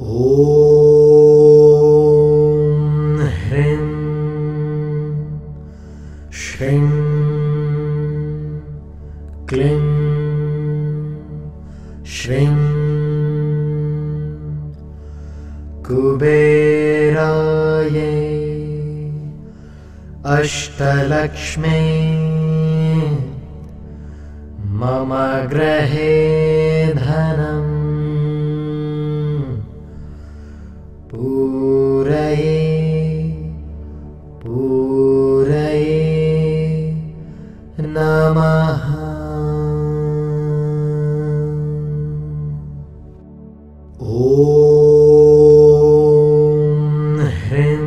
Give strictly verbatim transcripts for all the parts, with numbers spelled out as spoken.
ॐ ह्रीं श्रीं क्लीं श्रीं कुबेरायै अष्टलक्ष्म्यै मम गृहे धनं पूरये पूरये नमः। ॐ ह्रीं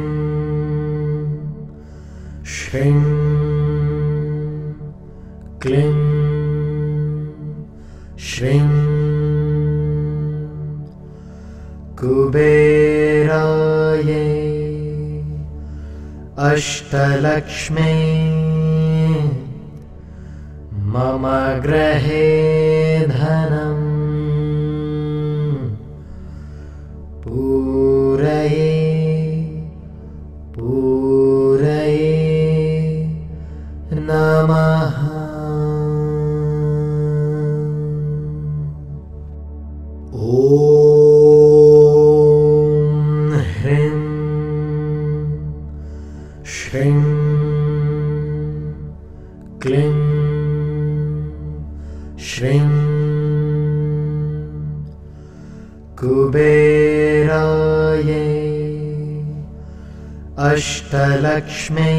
श्रीं क्लीं श्रीं कुबेरायै अष्टलक्ष्म्यै मम गृहे धनं पूरये पूरये नमः। ॐ ह्रीं श्रीं क्लीं श्रीं कुबेरायै अष्टलक्ष्म्यै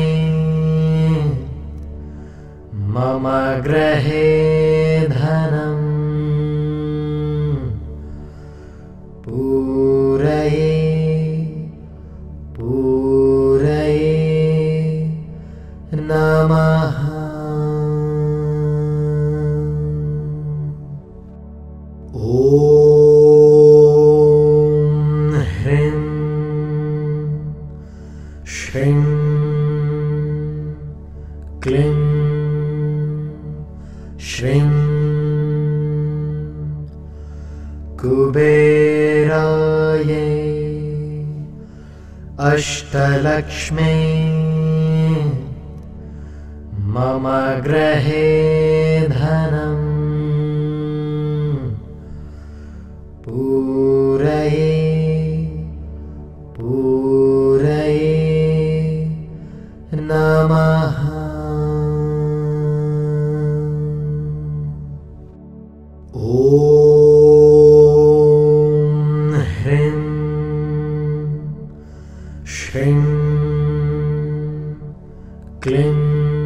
मम गृहे धनं पूरये पूरये नमः। ॐ ह्रीं श्रीं क्लीं श्रीं कुबेरायै अष्टलक्ष्म्यै मम गृहे धनं पूरये पूरये नमः। ॐ ह्रीं श्रीं क्लीं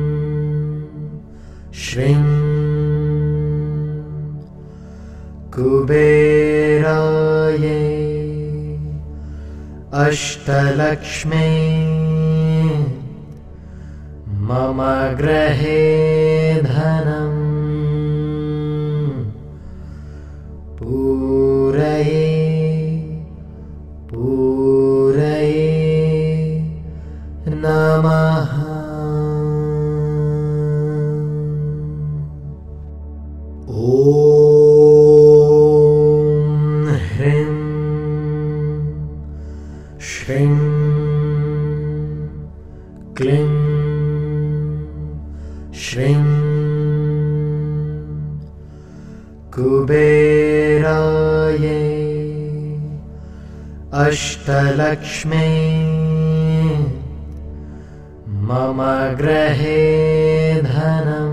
श्रीं कुबेरायै अष्टलक्ष्म्यै मम गृहे धनं पूरये पूरये नमः। ॐ ह्रीं श्रीं क्लीं श्रीं कुबेरायै अष्टलक्ष्म्यै मम गृहे धनं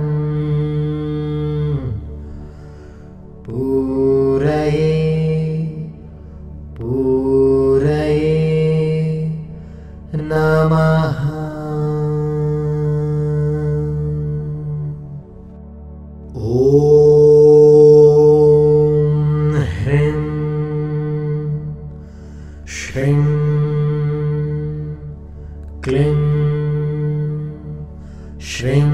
पूरये पूरये नमः। ॐ ह्रीं श्रीं क्लीं श्रीं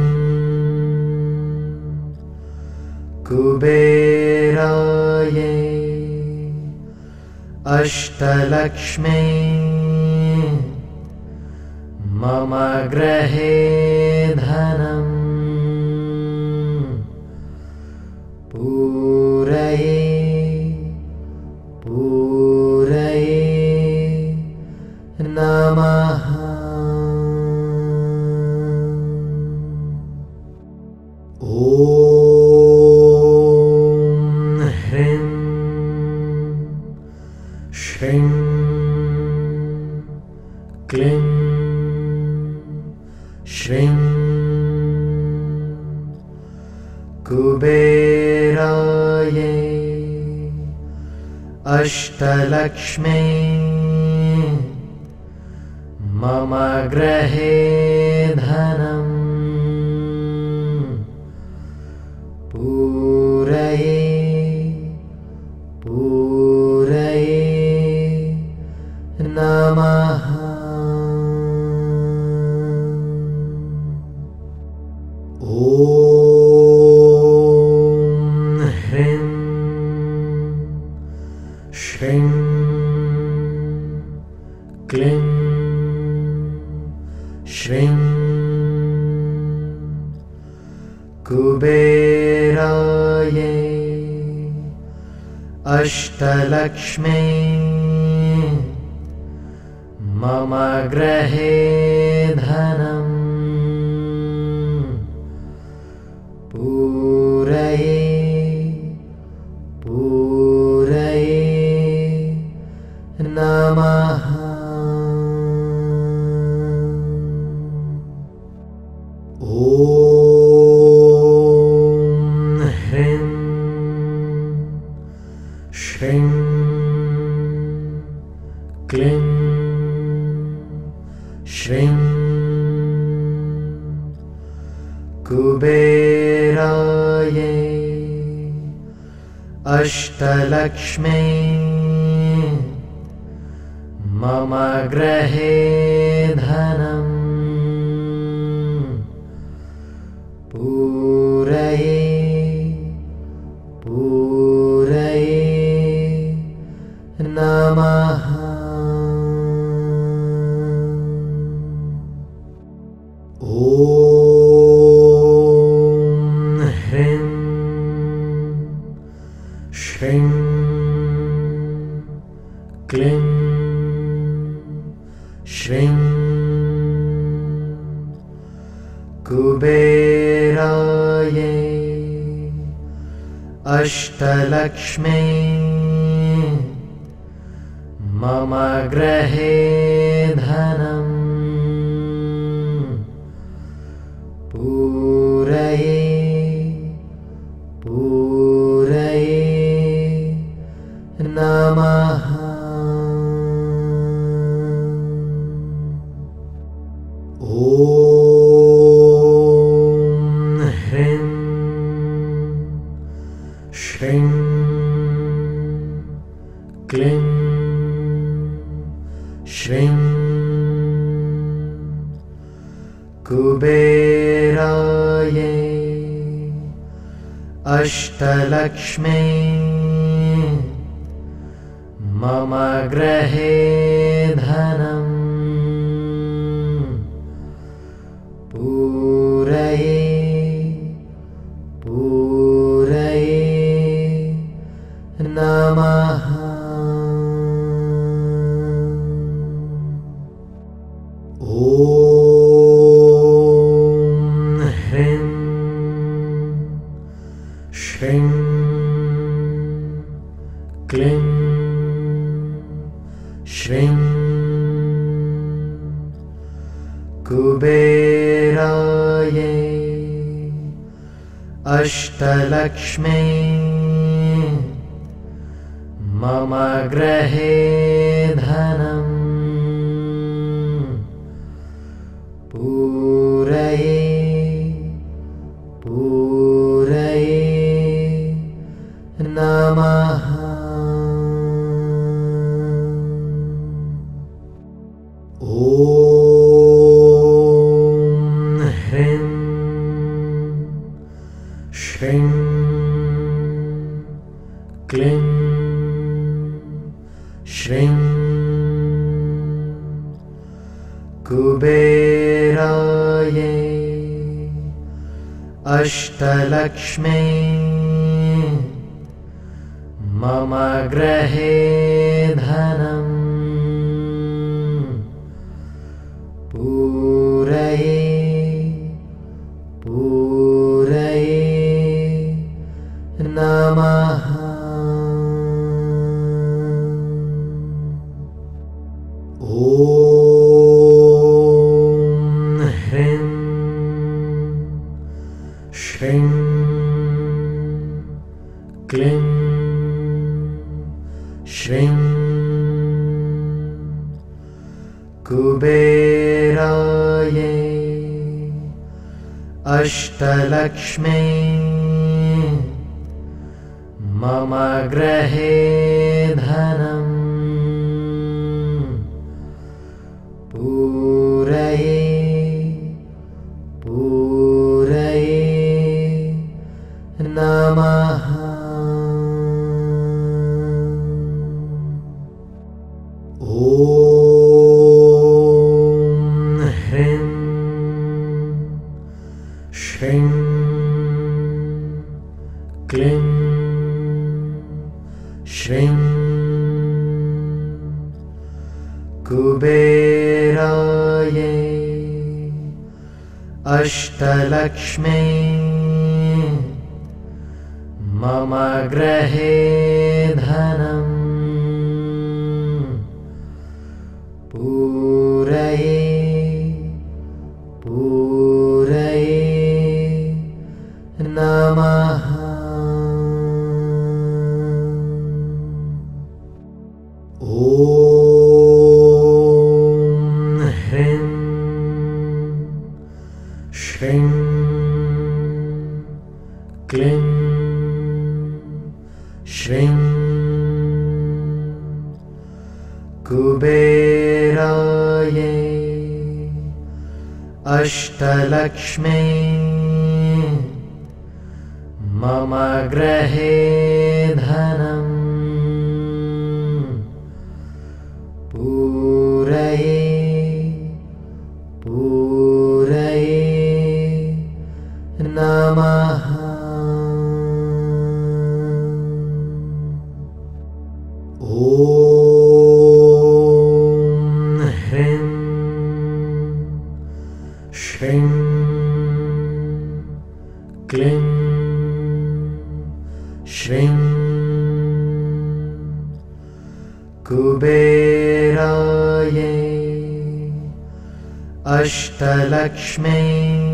कुबेरायै अष्टलक्ष्म्यै मम गृहे धनं पूरये पूरये अष्टलक्ष्म्यै मम गृहे धनं पूरये पूरये नमः। ॐ ह्रीं श्रीं क्लीं श्रीं कुबेरायै अष्टलक्ष्म्यै मम गृहे धनं पूरये पूरये नमः। ॐ ह्रीं श्रीं क्लीं श्रीं कुबेरायै अष्टलक्ष्म्यै मम गृहे धनं पूरये पूरये नमः। ॐ ह्रीं श्रीं क्लीं श्रीं कुबेरायै अष्टलक्ष्म्यै मम गृहे धनं पूरये पूरये नमः। ॐ ह्रीं श्रीं क्लीं श्रीं कुबेरायै अष्टलक्ष्म्यै मम गृहे धनं पूरये पूरये नमः। ॐ ह्रीं श्रीं क्लीं श्रीं कुबेरायै अष्टलक्ष्म्यै मम गृहे धनं पूरये पूरये नमः। ॐ ह्रीं श्रीं क्लीं श्रीं कुबेरायै अष्टलक्ष्म्यै मम गृहे धनं पूरये पूरये नमः। ॐ ह्रीं श्रीं क्लीं श्रीं कुबेरायै अष्टलक्ष्म्यै मम गृहे धनं पूरये पूरये नमः। ॐ ह्रीं श्रीं क्लीं श्रीं कुबेरायै अष्टलक्ष्म्यै मम गृहे धनं पूरये पूरये नमः। ॐ ह्रीं श्रीं क्लीं श्रीं कुबेरायै अष्टलक्ष्म्यै मम गृहे धनं पूरये पूरये नमः। ॐ ह्रीं श्रीं क्लीं श्रीं कुबेरायै अष्टलक्ष्म्यै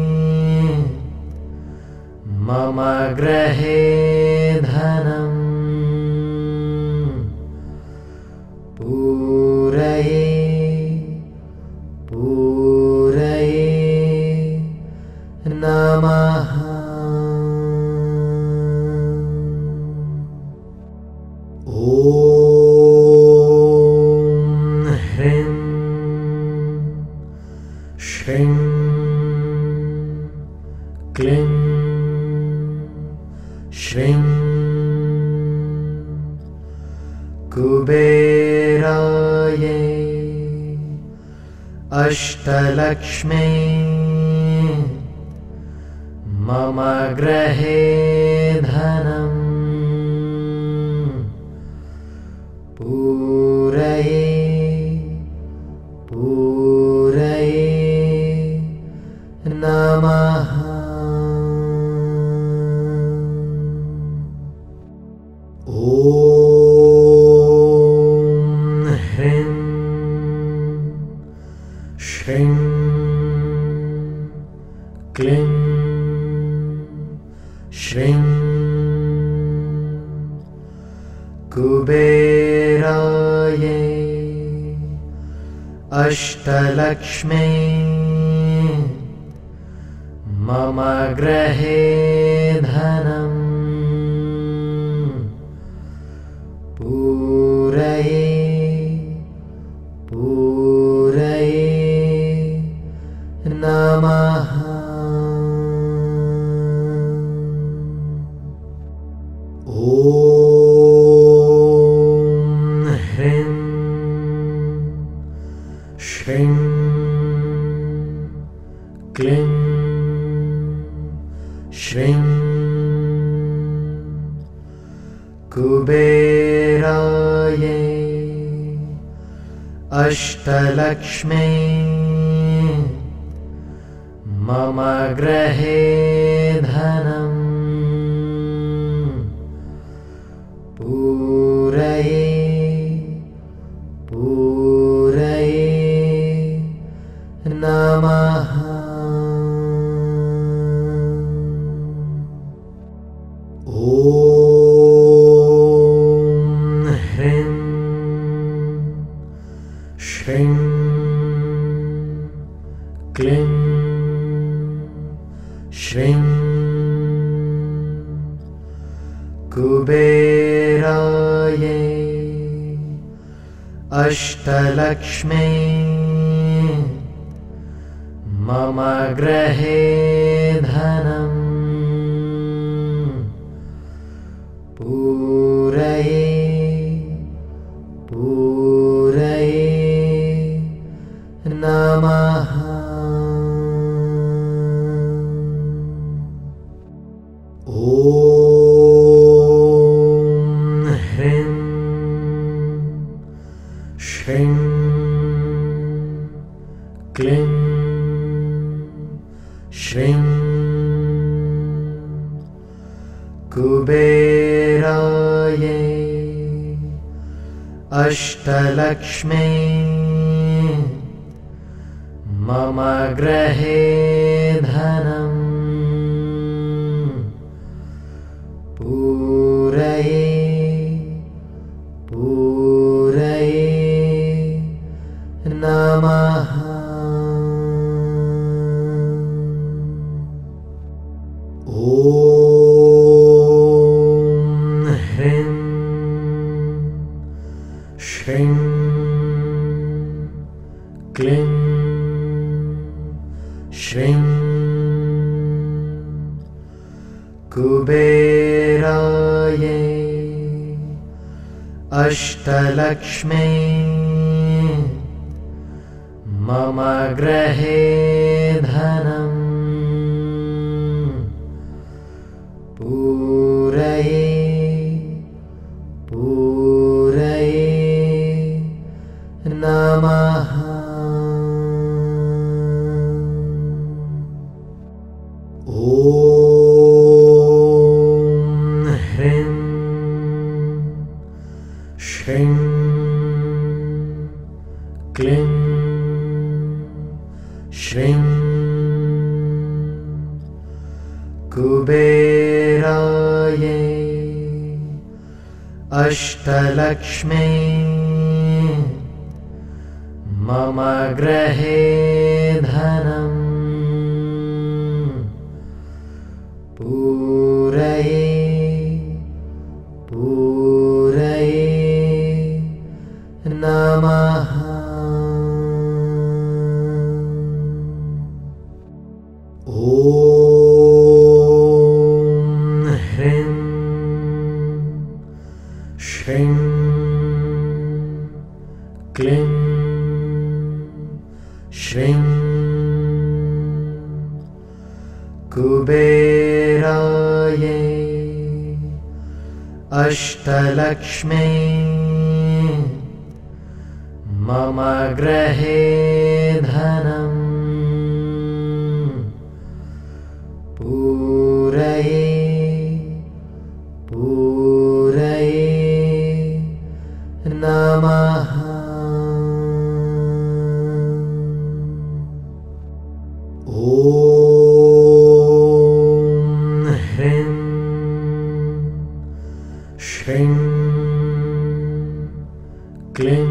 मम गृहे धनं पूरये पूरये नमः। ॐ ह्रीं श्रीं क्लीं श्रीं कुबेरायै अष्टलक्ष्म्यै मम गृहे धनं पूरये पूरये नमः। ॐ ह्रीं श्रीं क्लीं श्रीं कुबेरायै अष्टलक्ष्म्यै मम गृहे धनं पूरये पूरये नमः। ॐ ह्रीं श्रीं क्लीं श्रीं कुबेरायै अष्टलक्ष्म्यै मम गृहे धनं पूरये पूरये नमः। ॐ ह्रीं कुबेराये अष्टलक्ष्मे मम गृहे धनम् पूरये पूरये नमः। ॐ ह्रीं श्रीं क्लीं श्रीं कुबेराये अष्टलक्ष्मे मम गृहे धनम् पूरये पूरये नमः। ॐ ह्रीं श्रीं क्लीं श्रीं कुबेराये अष्टलक्ष्मे मम गृहे धनम् पूरये पूरये नमः। ॐ ह्रीं श्रीं क्लीं श्रीं कुबेराये अष्टलक्ष्मे मम गृहे धनम् पूरये पूरये नमः। ॐ ह्रीं श्रीं क्लीं श्रीं कुबेराये अष्टलक्ष्मे मम गृहे धनम् पूरये पूरये नमः। ॐ ह्रीं श्रीं क्लीं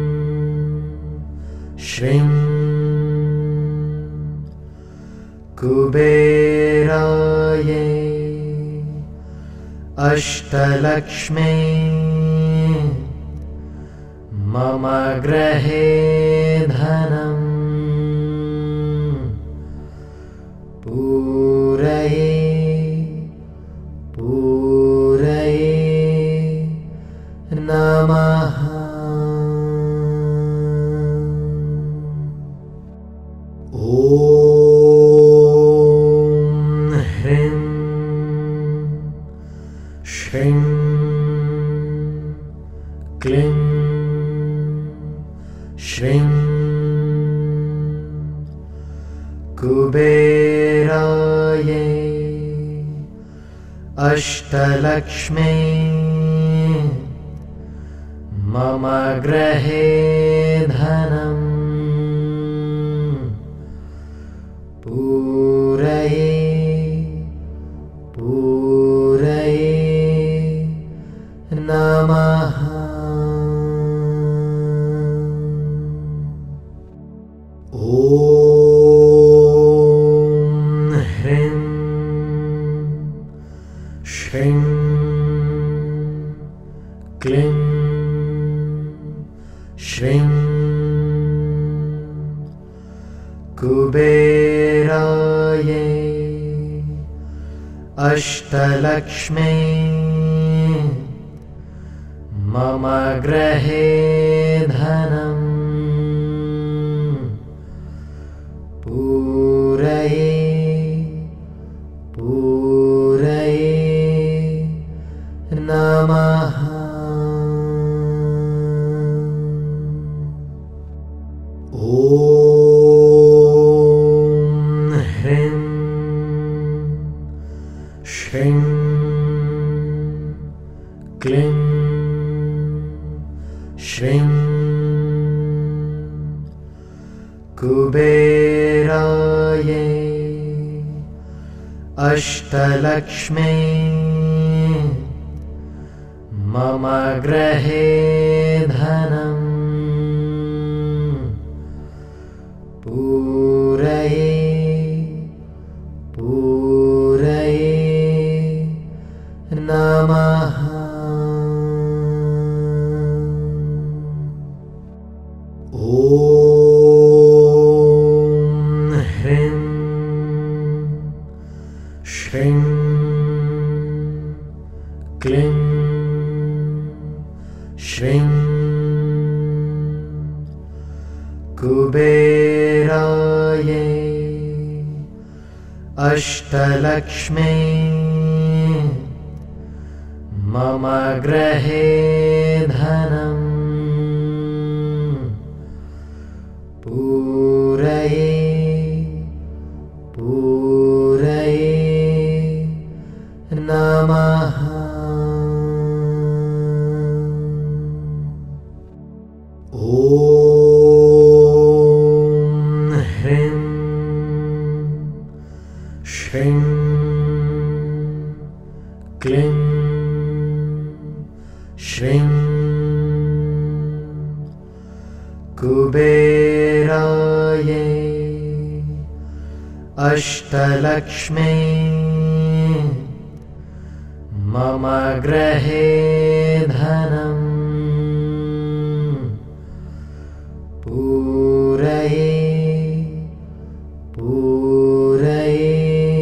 श्रीं कुबेराये अष्टलक्ष्मे मम गृहे धनम् पूरये पूरये नमः। ॐ ह्रीं श्रीं क्लीं श्रीं कुबेराये अष्टलक्ष्मे मम गृहे धनम् पूरये पूरये नमः। ॐ ह्रीं श्रीं क्लीं श्रीं कुबेरायै अष्टलक्ष्म्यै मम गृहे धनं पूरये पूरये नमः। ॐ ह्रीं श्रीं क्लीं श्रीं कुबेरायै अष्टलक्ष्म्यै मम गृहे धनं पूरये पूरये नमः। ॐ ह्रीं श्रीं क्लीं श्रीं कुबेरायै अष्टलक्ष्म्यै मम गृहे धनं पूरये पूरये नमः। ॐ ह्रीं श्रीं क्लीं श्रीं कुबेरायै अष्टलक्ष्म्यै मम गृहे धनं पूरये पूरये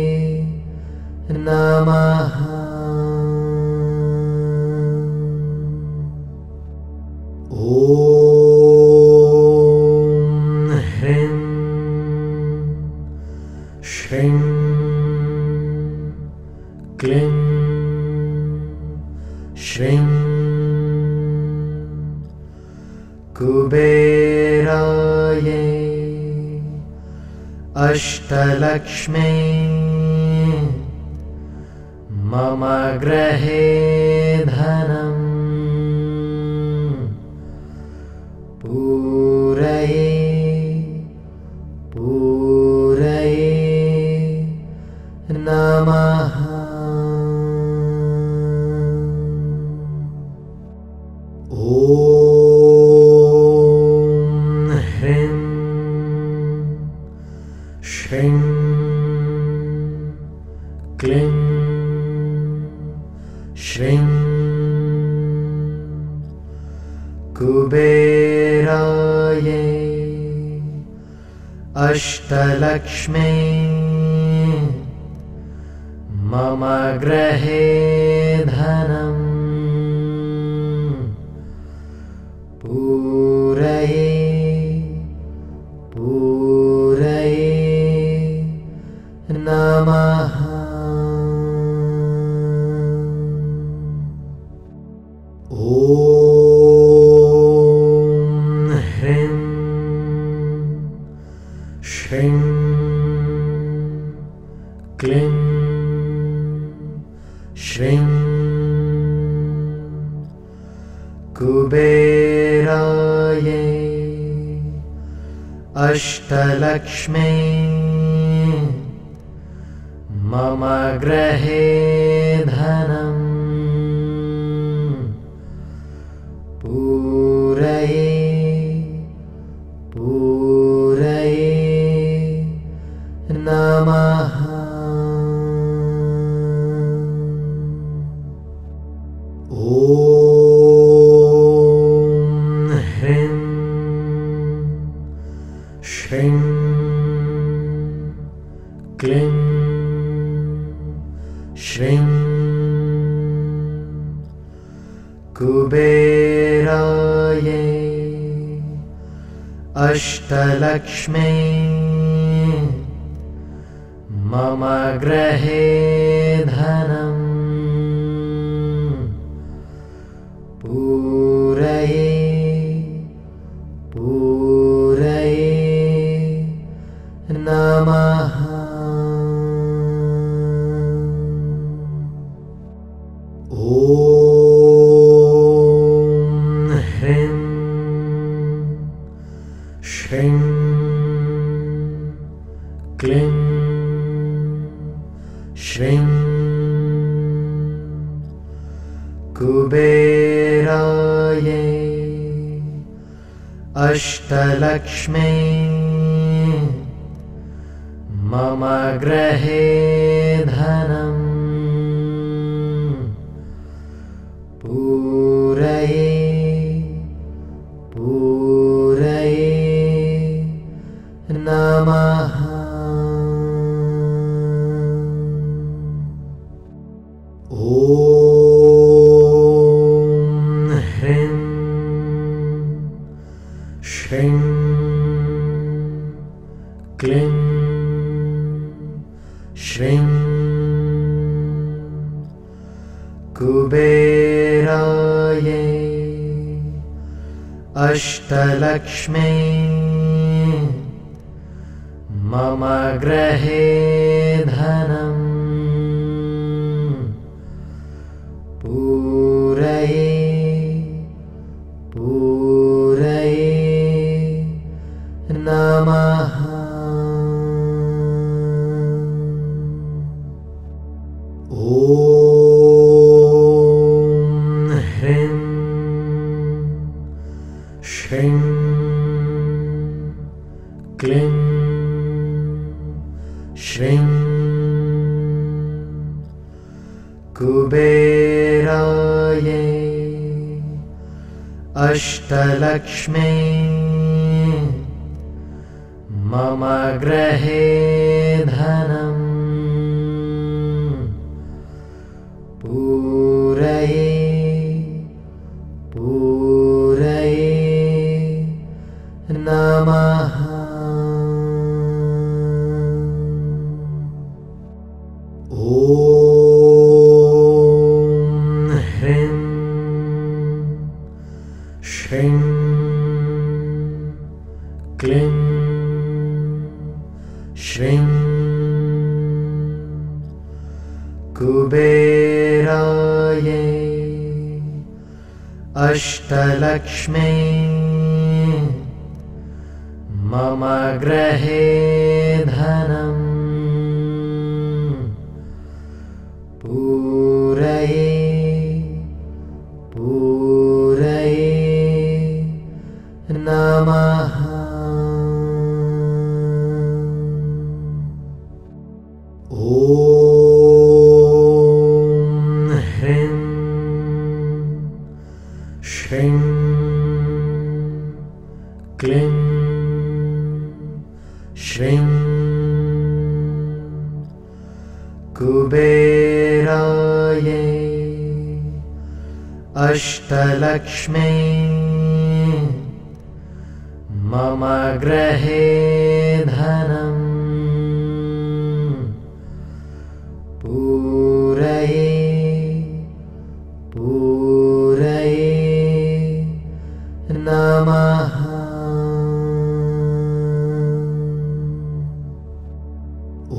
नमः। ॐ ह्रीं श्रीं क्लीं श्रीं कुबेरायै अष्टलक्ष्म्यै मम गृहे धनं पूरये पूरये नमः। ॐ ह्रीं श्रीं क्लीं श्रीं कुबेरायै अष्टलक्ष्म्यै मम गृहे धनं पूरये पूरये नमः। ॐ ह्रीं श्रीं क्लीं श्रीं कुबेरायै अष्टलक्ष्म्यै मम गृहे धनं पूरये पूरये नमः। ॐ कुबेराये अष्टलक्ष्मे मम गृहे धनं पूरये पूरये नमः। ॐ ह्रीं श्रीं क्लीं श्रीं कुबेराये अष्टलक्ष्मे मम गृहे धनं पूरये पूरये नमः। ॐ ह्रीं श्रीं क्लीं श्रीं कुबेराये अष्टलक्ष्मे मम गृहे धनं पूरये पूरये नमः। ॐ ह्रीं श्रीं क्लीं श्रीं कुबेराये अष्टलक्ष्मे मम गृहे धनं पूरये पूरये नमः। ॐ ह्रीं श्रीं क्लीं श्रीं कुबेराये अष्टलक्ष्मे मम गृहे धनं पूरये पूरये नमः। ॐ ह्रीं श्रीं क्लीं श्रीं कुबेराये अष्टलक्ष्मे मम गृहे धनं पूरये पूरये नमः। ॐ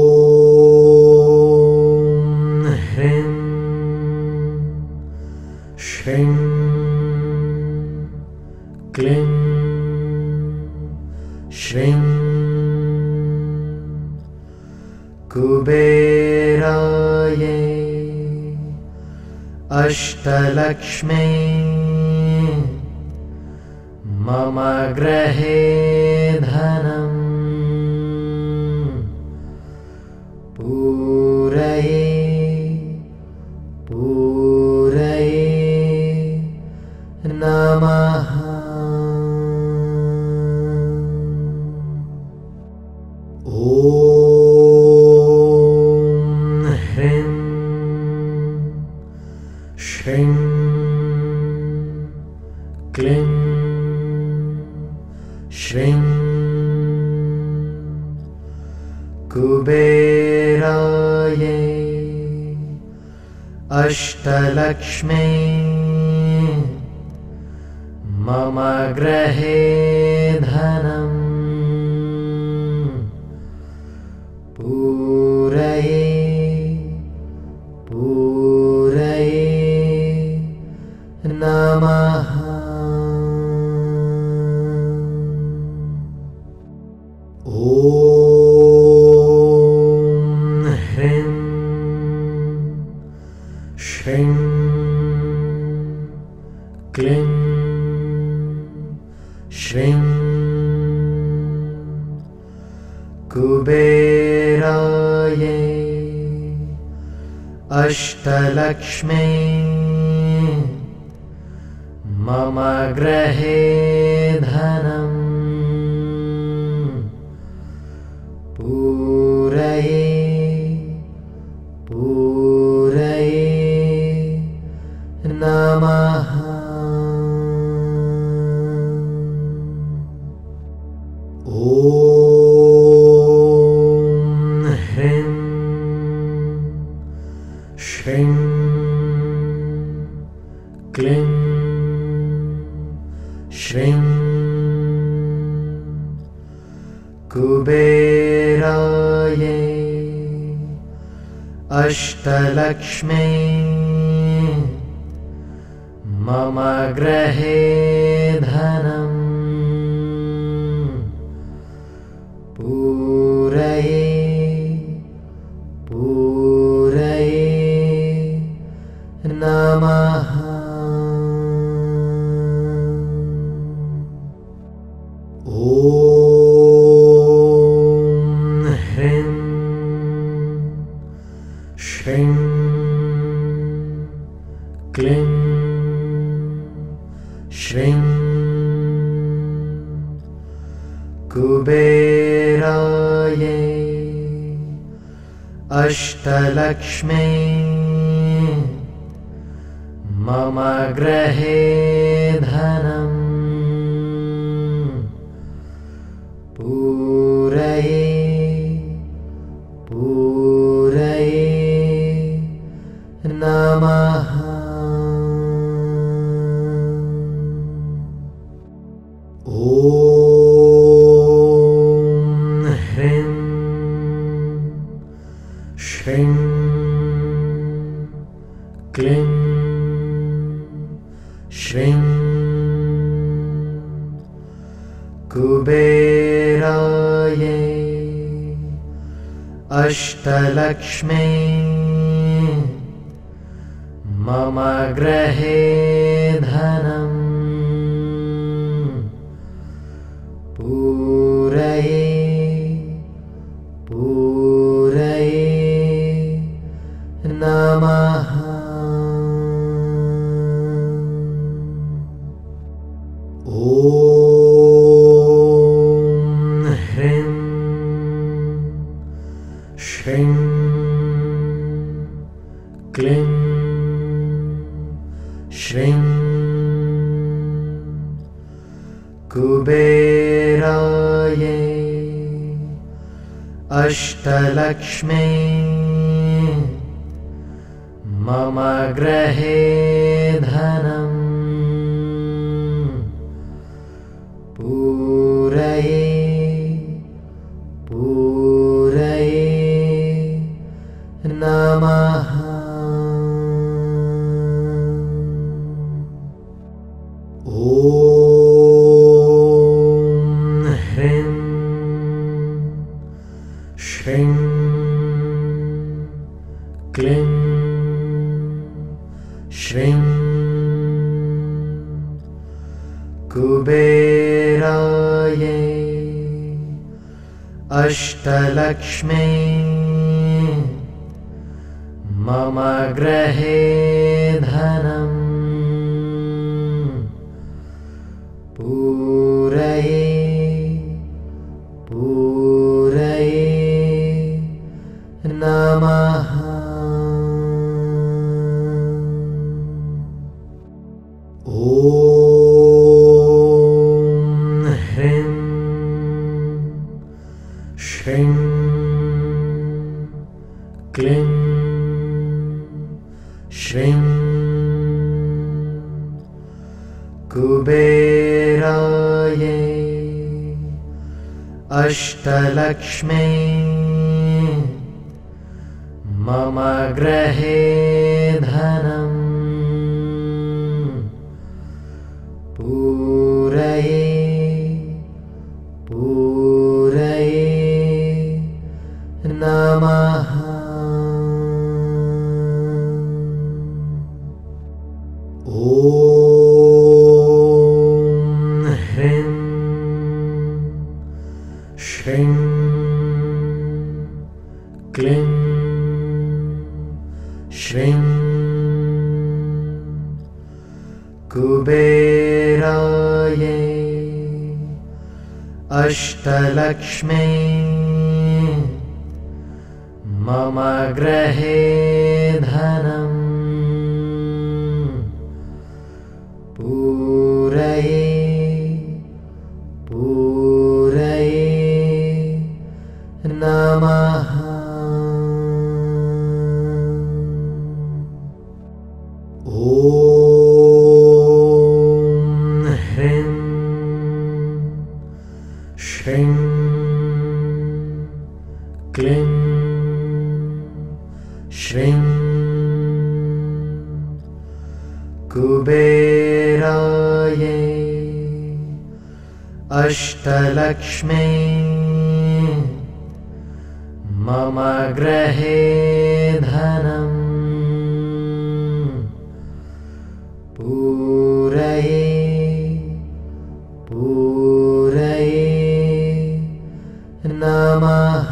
ह्रीं श्रीं क्लीं श्रीं कुबेराये अष्टलक्ष्मे मम गृहे धनं पूरये पूरये नमः। ॐ ह्रीं श्रीं क्लीं श्रीं कुबेरायै अष्टलक्ष्म्यै मम गृहे धनं पूरये पूरये नमः। ॐ ह्रीं श्रीं क्लीं श्रीं कुबेरायै अष्टलक्ष्म्यै मम गृहे धनं पूरये पूरये नमः। ॐ ह्रीं श्रीं क्लीं श्रीं कुबेरायै अष्टलक्ष्म्यै मम गृहे धनं पूरये पूरये नमः। ॐ ह्रीं श्रीं क्लीं श्रीं कुबेरायै अष्टलक्ष्म्यै मम गृहे धनं पूरये पूरये नमः। ॐ ह्रीं श्रीं क्लीं श्रीं कुबेरायै अष्टलक्ष्म्यै मम गृहे धनं पूरये पूरये नमः। ॐ ह्रीं श्रीं क्लीं श्रीं कुबेरायै अष्टलक्ष्म्यै मम गृहे धनं पूरये पूरये नमः। ॐ ह्रीं श्रीं क्लीं श्रीं कुबेरायै अष्टलक्ष्म्यै मम गृहे धनं पूरये पूरये नमः। ॐ कुबेराये अष्टलक्ष्मे मम गृहे धनम् पूरये पूरये नमः। ॐ ह्रीं श्रीं क्लीं श्रीं कुबेराये अष्टलक्ष्मे मम गृहे धनम् पूरये पूरये नमः। ॐ ह्रीं श्रीं क्लीं श्रीं कुबेराये अष्टलक्ष्मे मम गृहे धनम् पूरये पूरये नमः।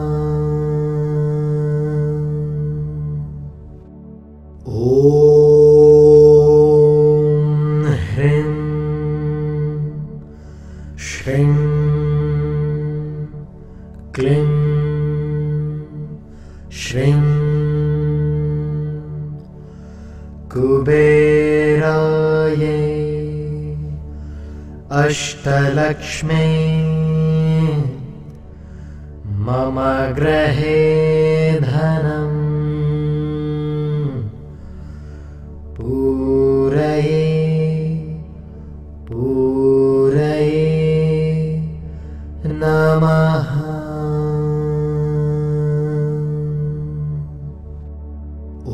ॐ ह्रीं श्रीं क्लीं श्रीं कुबेराये अष्टलक्ष्मे मम गृहे धनम् पूरये पूरये नमः। ॐ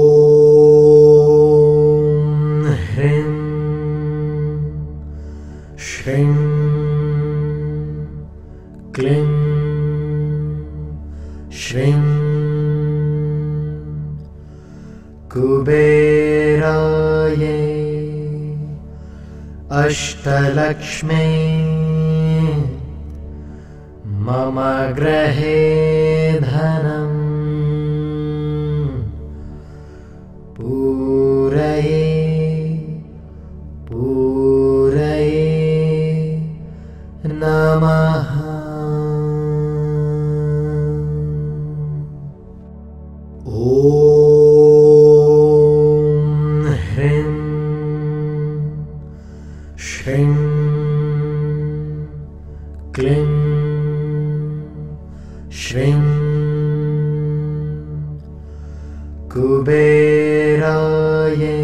ह्रीं श्रीं क्लीं श्रीं कुबेराये अष्टलक्ष्मे मम गृहे धनम् पूरये पूरये नमः। ॐ ह्रीं श्रीं क्लीं श्रीं कुबेराये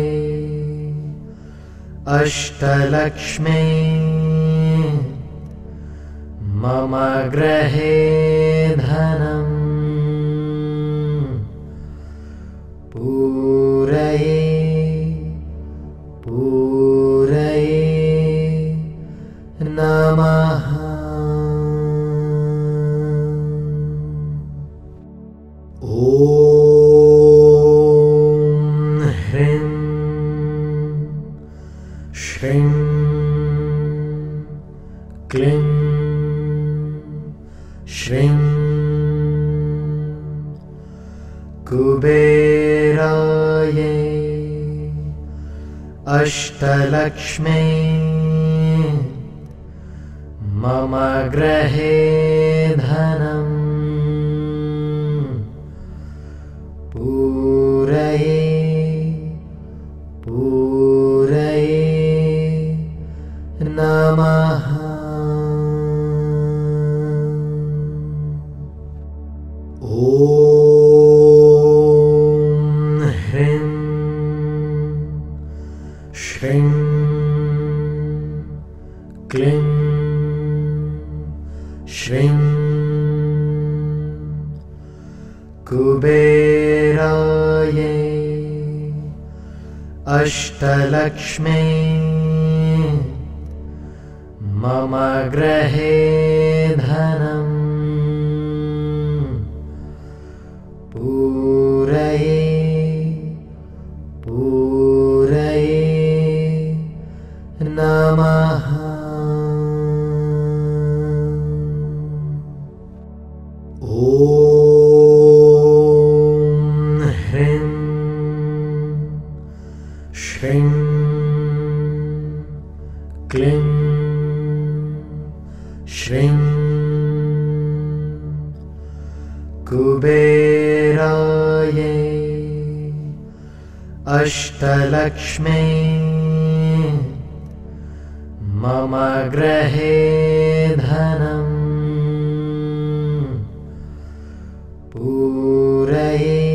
अष्टलक्ष्मे मम गृहे धनम् पूरये पूरये नमः। ॐ ह्रीं श्रीं क्लीं श्रीं कुबेराये अष्टलक्ष्मे मम गृहे धनम् पूरये पूरये नमः। ॐ ह्रीं श्रीं क्लीं श्रीं कुबेरायै अष्टलक्ष्म्यै मम गृहे धनं पूरये पूरये नमः। ॐ ह्रीं श्रीं क्लीं श्रीं कुबेरायै अष्टलक्ष्म्यै मम गृहे धनं पूरये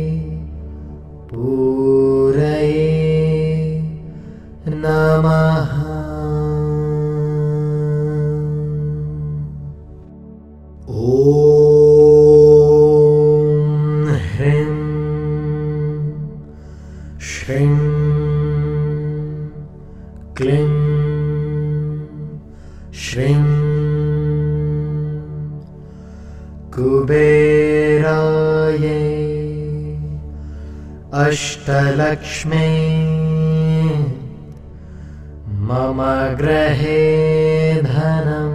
पूरये नमः। ॐ ह्रीं श्रीं क्लीं श्रीं कुबेरायै अष्टलक्ष्म्यै मम गृहे धनं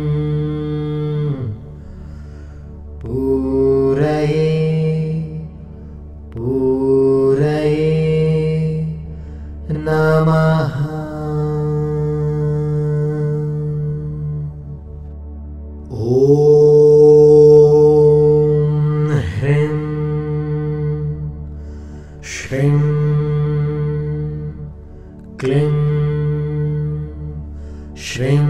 पूरये पूरये नमः। ॐ ह्रीं श्रीं क्लीं श्रीं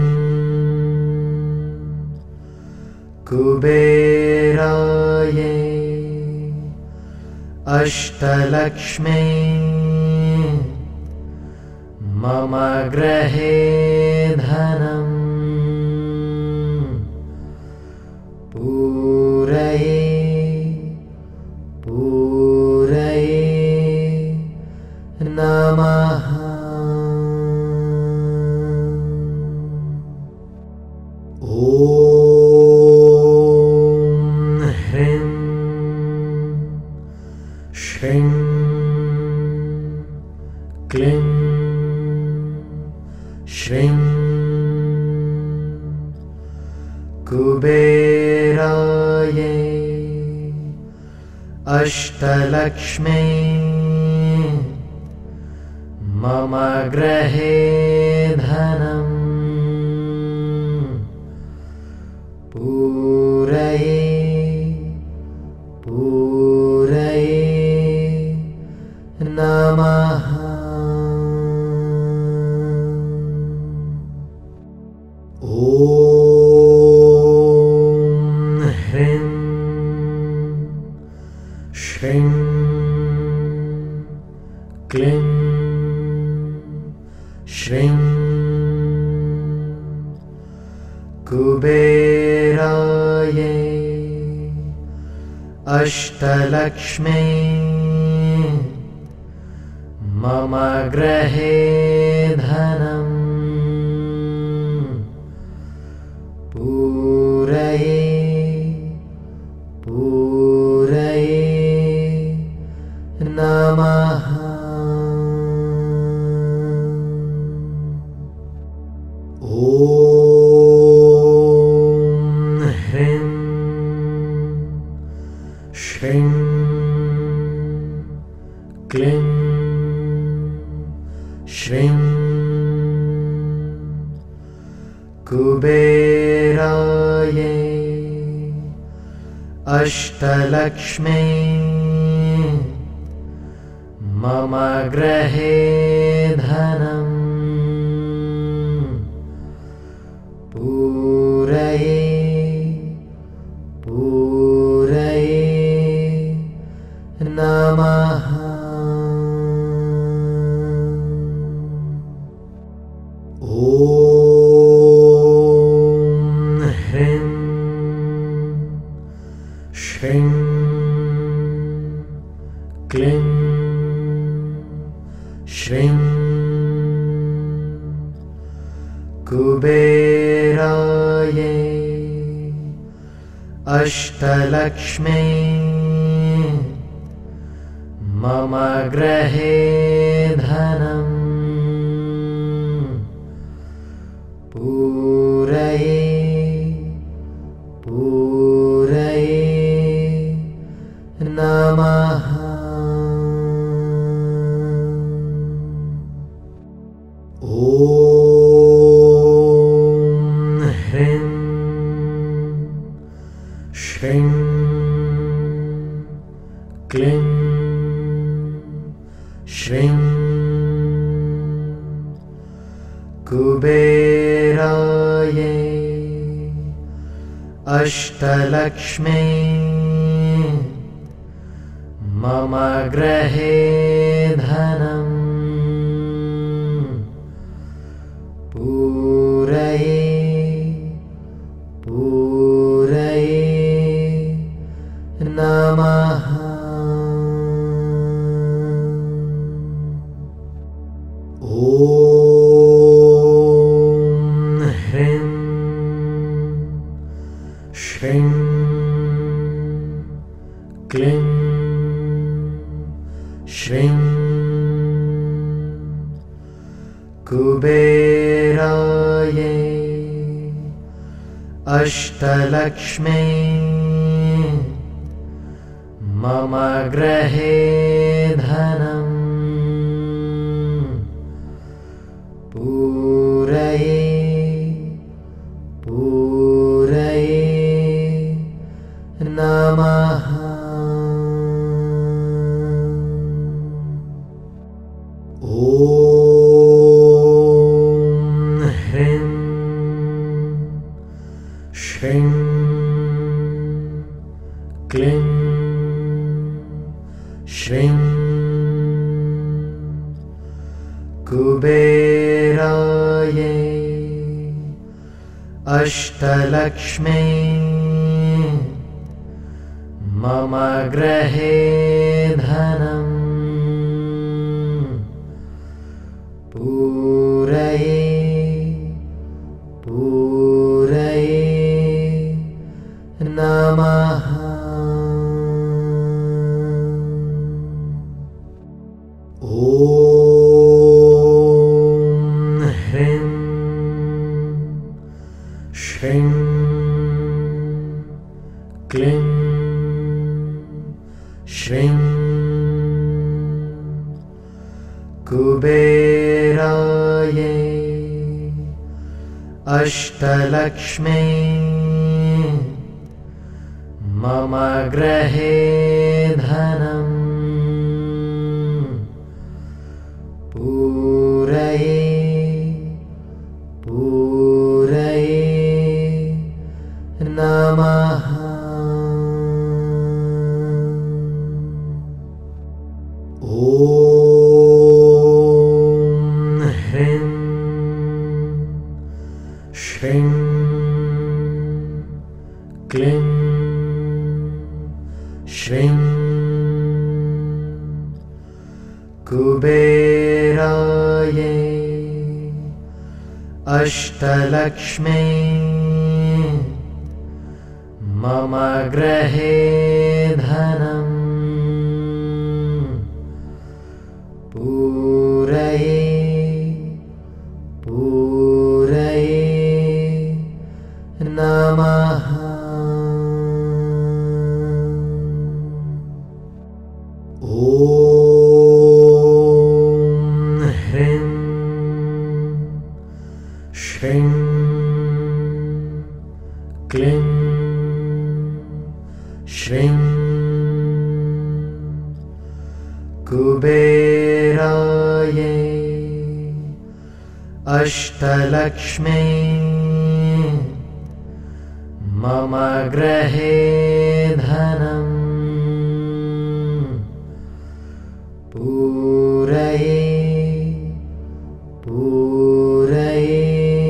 कुबेरायै अष्टलक्ष्म्यै मम गृहे धनं पूरये पूरये नमः। ॐ ह्रीं श्रीं क्लीं श्रीं कुबेरायै अष्टलक्ष्म्यै मम गृहे धनं पूरये पूरये नमः। ॐ ह्रीं श्रीं क्लीं श्रीं कुबेरायै अष्टलक्ष्म्यै मम गृहे धनं पूरये पूरये नमः। ॐ ह्रीं श्रीं क्लीं श्रीं कुबेरायै अष्टलक्ष्म्यै मम गृहे धनं पूरये पूरये नमः। ॐ कुबेराये अष्टलक्ष्म्यै मम गृहे धनम् पूरये पूरये नमः। ॐ ह्रीं श्रीं क्लीं श्रीं कुबेराये अष्टलक्ष्म्यै मम गृहे धनम् पूरये पूरये नमः। ॐ ह्रीं श्रीं क्लीं श्रीं कुबेराये अष्टलक्ष्म्यै मम गृहे धनम् पूरये पूरये नमः। ॐ ह्रीं श्रीं क्लीं श्रीं कुबेराये अष्टलक्ष्म्यै मम गृहे धनम् पूरये पूरये नमः। ॐ ह्रीं श्रीं क्लीं श्रीं कुबेराये अष्टलक्ष्म्यै मम गृहे धनम् पूरये पूरये नमः। ॐ ह्रीं श्रीं क्लीं श्रीं कुबेराये अष्टलक्ष्म्यै मम गृहे धनम् पूरये पूरये नमः। ॐ ह्रीं श्रीं क्लीं श्रीं कुबेराये अष्टलक्ष्म्यै मम गृहे धनम् पूरये पूरये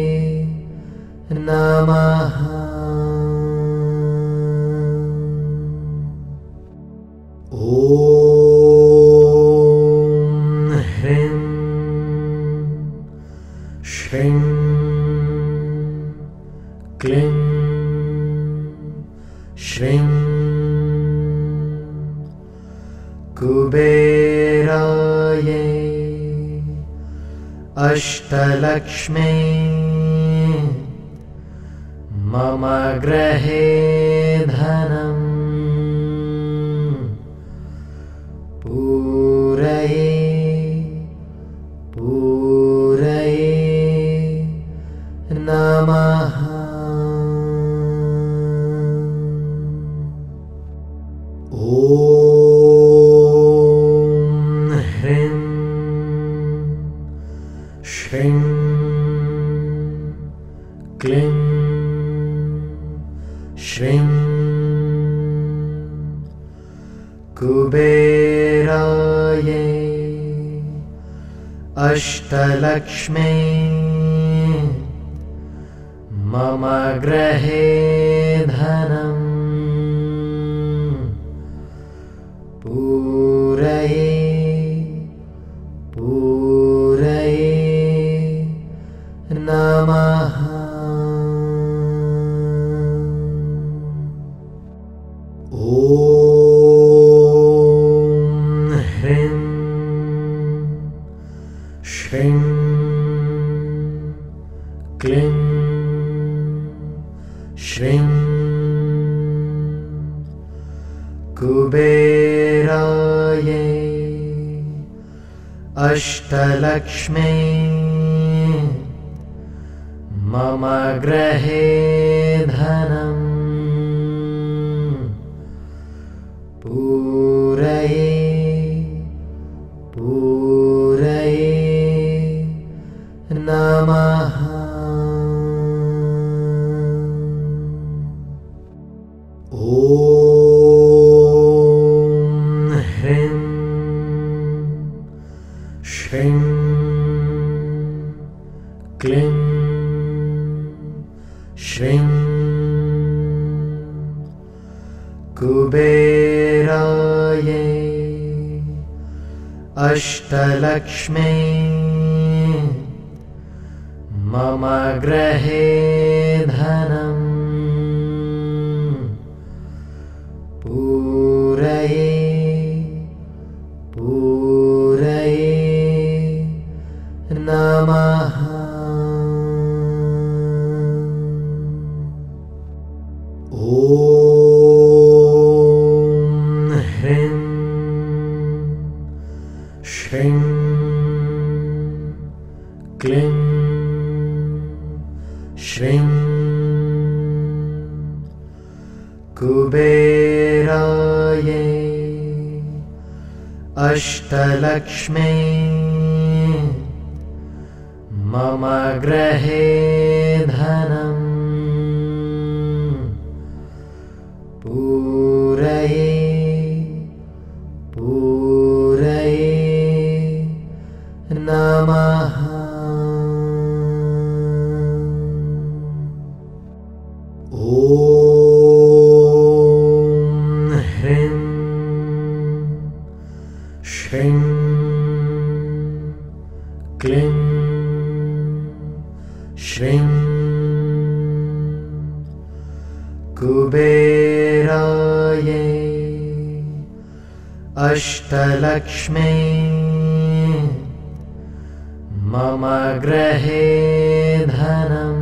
नमः। ॐ ह्रीं श्रीं क्लीं श्रीं कुबेरायै अष्टलक्ष्म्यै मम गृहे धनं पूरये पूरये नमः। ॐ ह्रीं श्रीं क्लीं श्रीं कुबेरायै अष्टलक्ष्म्यै मम गृहे धनं पूरये पूरये नमः। ॐ ह्रीं श्रीं क्लीं श्रीं कुबेरायै अष्टलक्ष्म्यै मम गृहे धनं पूरये पूरये नमः। ॐ ह्रीं श्रीं क्लीं श्रीं कुबेरायै अष्टलक्ष्म्यै मम गृहे धनं पूरये पूरये नमः। ॐ ह्रीं श्रीं क्लीं श्रीं कुबेरायै अष्टलक्ष्म्यै मम गृहे धनं पूरये पूरये नमः। ॐ ह्रीं श्रीं क्लीं श्रीं कुबेरायै अष्टलक्ष्म्यै मम गृहे धनं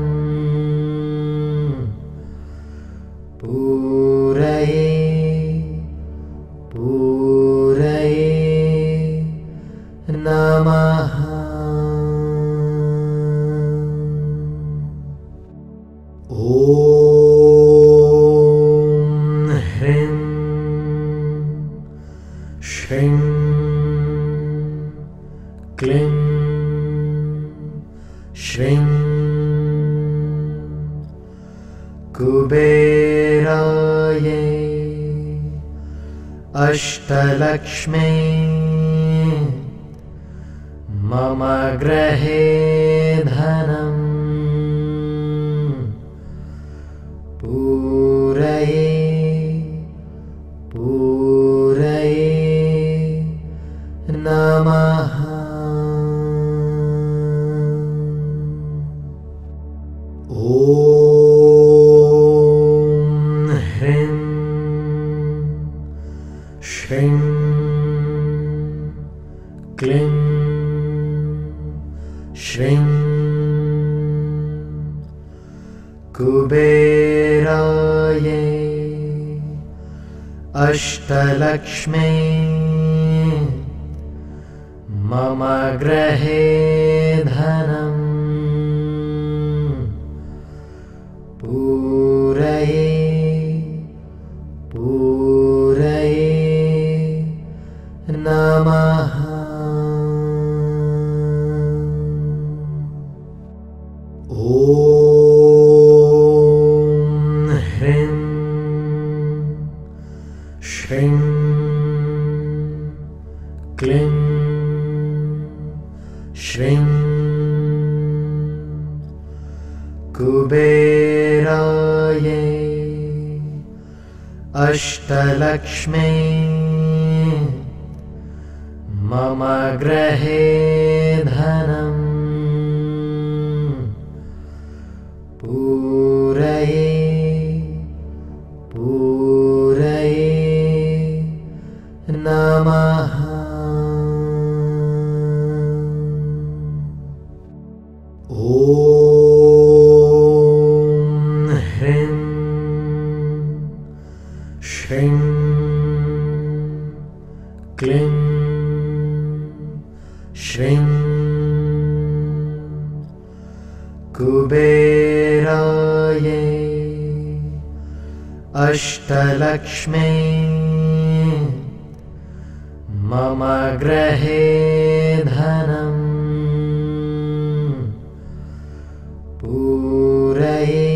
पूरये पूरये नमः। ॐ ह्रीं श्रीं क्लीं श्रीं कुबेरायै अष्टलक्ष्म्यै मम गृहे धनं पूरये पूरये नमः। ॐ कुबेराये अष्टलक्ष्मे मम गृहे धनम् पूरये पूरये नमः। ॐ ह्रीं श्रीं क्लीं श्रीं कुबेराये अष्टलक्ष्मे मम गृहे धनम् पूरये पूरये नमः। ॐ ह्रीं श्रीं क्लीं श्रीं कुबेराये अष्टलक्ष्मे मम गृहे धनम् पूरये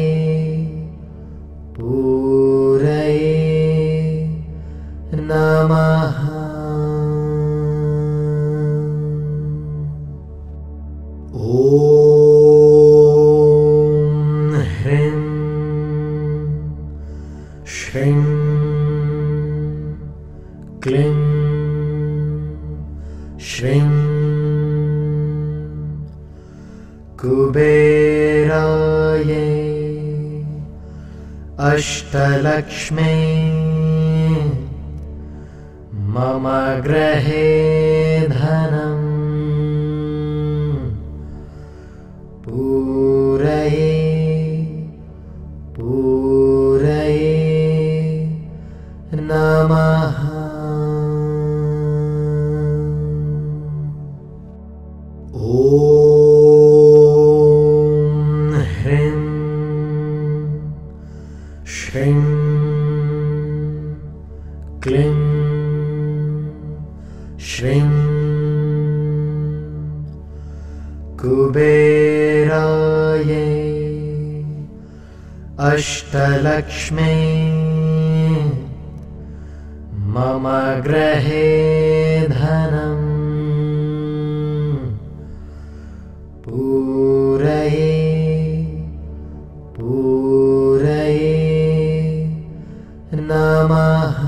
पूरये नमः। ॐ ह्रीं श्रीं क्लीं श्रीं कुबेराये अष्टलक्ष्मे मम गृहे धनम् पूरये पूरये नमः। ॐ ह्रीं श्रीं क्लीं श्रीं कुबेराये अष्टलक्ष्मे मम गृहे धनम् पूरये पूरये नमः।